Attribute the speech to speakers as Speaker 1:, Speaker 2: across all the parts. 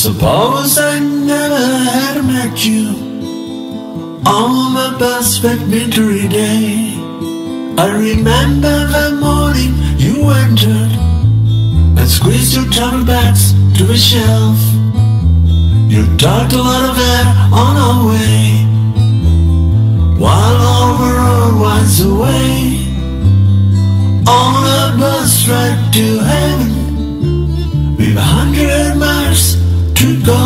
Speaker 1: Suppose I never had met you on the bus that wintry day. I remember the morning you entered and squeezed your travel bags to the shelf. You talked a lot of air on our way, while all the road winds away. On a bus ride to heaven, we've 100 miles to go.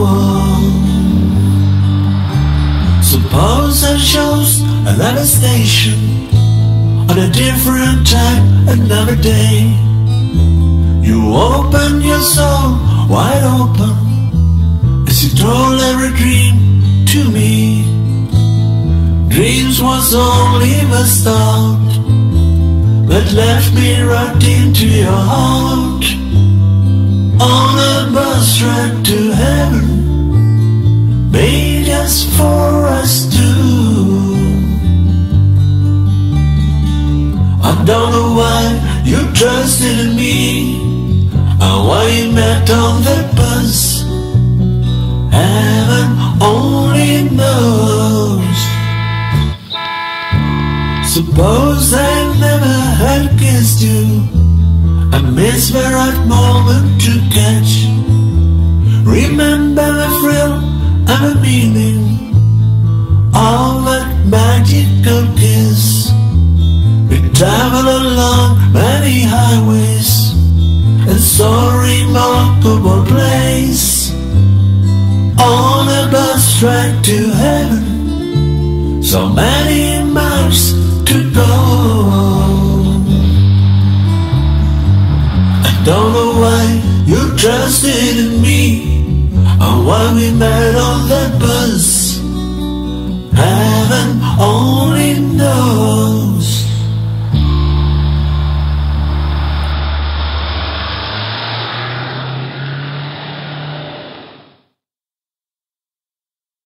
Speaker 1: Suppose I chose another station on a different time, another day. You open your soul wide open as you told every dream to me. Dreams was only the start that left me right into your heart. On a bus ride to heaven, made just for us two. I don't know why you trusted in me, and why you met on the bus. Heaven only knows. Suppose I never had kissed you, I missed the right moment to catch. Remember the thrill and the meaning of that magical kiss. We traveled along many highways and saw a remarkable place. On a bus ride to heaven, so many miles to go. I don't know why you trusted in me, and why we met on that bus.